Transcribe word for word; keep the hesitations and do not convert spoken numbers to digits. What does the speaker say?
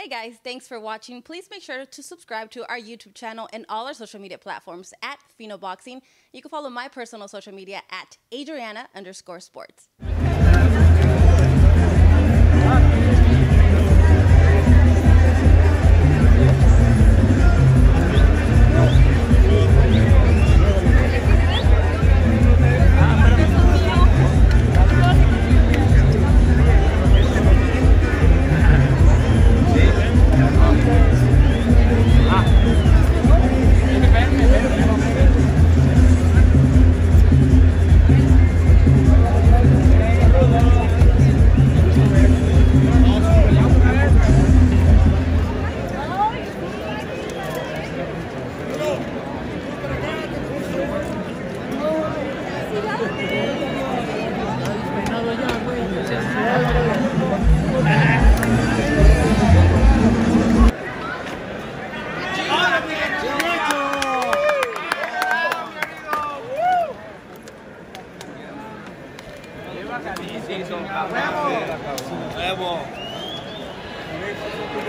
guys, thanks for watching. Please make sure to subscribe to our YouTube channel and all our social media platforms at Phenoboxing. You can follow my personal social media at Adriana underscore sports. Huevo.